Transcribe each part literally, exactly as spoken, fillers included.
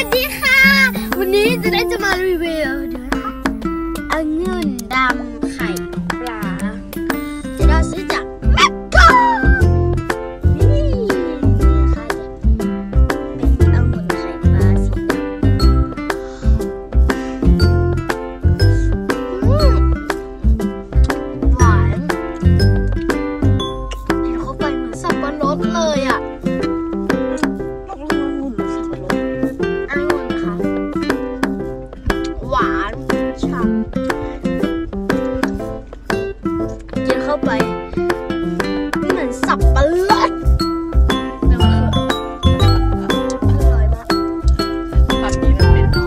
วัสดีค่ะวันนี้จะได้จะมารีวิวเดี๋ยวนะคะองุ่นดำไข่ปลาจะได้ซื้อจากแมคโครนี่นี่ค่ะเป็นองุ่นไข่ปลาสีดำอืมหวานกินเข้าไปเหมือนสับปะรดเลยอ่ะหวานฉ่ำกินเข้าไปเหมือนสับปะรดแต่มันคืออร่อยมากตอนนี้มันเป็นน้อง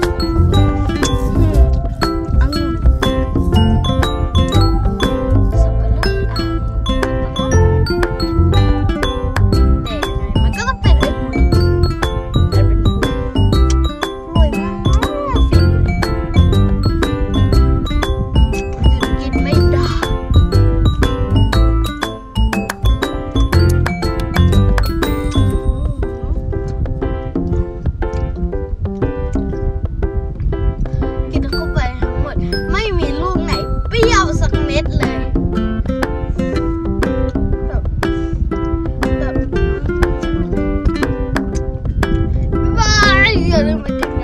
องุ่นสับปะรดอ่ะแต่มันก็ต้องเป็นองุ่นแต่เป็นอร่อยมากอย่าลืมไป